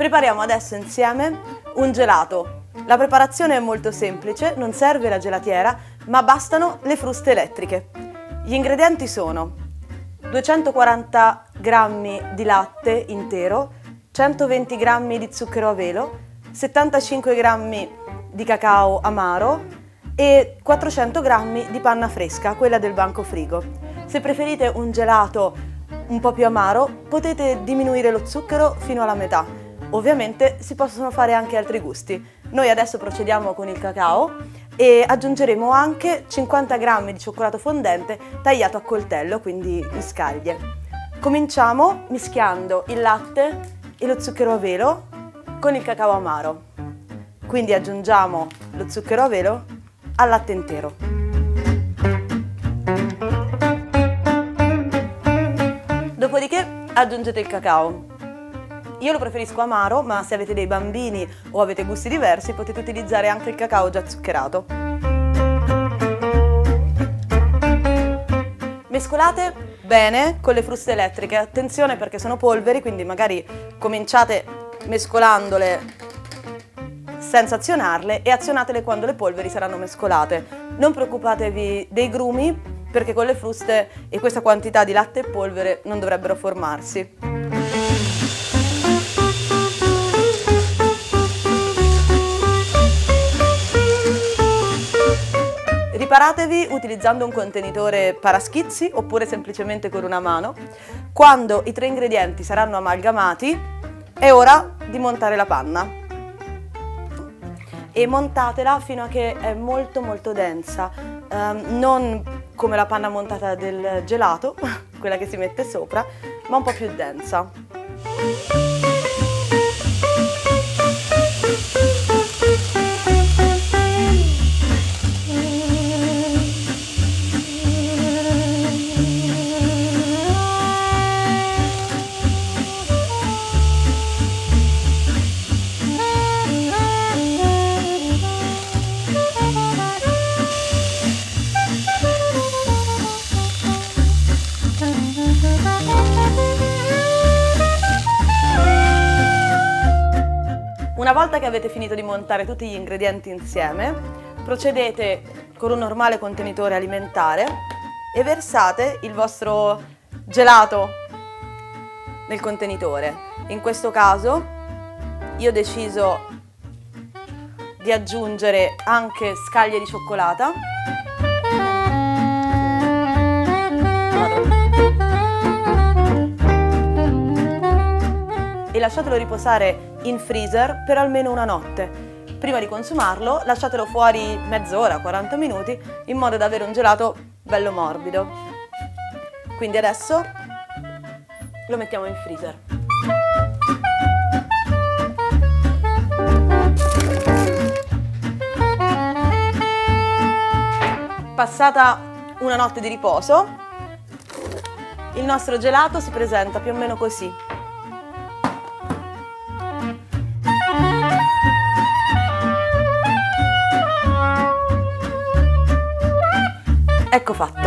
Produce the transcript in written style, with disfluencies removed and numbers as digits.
Prepariamo adesso insieme un gelato. La preparazione è molto semplice, non serve la gelatiera, ma bastano le fruste elettriche. Gli ingredienti sono 240 g di latte intero, 120 g di zucchero a velo, 75 g di cacao amaro e 400 g di panna fresca, quella del banco frigo. Se preferite un gelato un po' più amaro, potete diminuire lo zucchero fino alla metà. Ovviamente si possono fare anche altri gusti. Noi adesso procediamo con il cacao e aggiungeremo anche 50 g di cioccolato fondente tagliato a coltello, quindi in scaglie. Cominciamo mischiando il latte e lo zucchero a velo con il cacao amaro. Quindi aggiungiamo lo zucchero a velo al latte intero. Dopodiché aggiungete il cacao. Io lo preferisco amaro, ma se avete dei bambini o avete gusti diversi potete utilizzare anche il cacao già zuccherato. Mescolate bene con le fruste elettriche. Attenzione perché sono polveri, quindi magari cominciate mescolandole senza azionarle e azionatele quando le polveri saranno mescolate. Non preoccupatevi dei grumi perché con le fruste e questa quantità di latte e polvere non dovrebbero formarsi. Riparatevi utilizzando un contenitore paraschizzi oppure semplicemente con una mano. Quando i tre ingredienti saranno amalgamati è ora di montare la panna. E montatela fino a che è molto densa, non come la panna montata del gelato, quella che si mette sopra, ma un po' più densa. Una volta che avete finito di montare tutti gli ingredienti insieme, procedete con un normale contenitore alimentare e versate il vostro gelato nel contenitore. In questo caso io ho deciso di aggiungere anche scaglie di cioccolata. E lasciatelo riposare in freezer per almeno una notte. Prima di consumarlo lasciatelo fuori mezz'ora, 40 minuti, in modo da avere un gelato bello morbido. Quindi adesso lo mettiamo in freezer. Passata una notte di riposo, il nostro gelato si presenta più o meno così. Ecco fatto.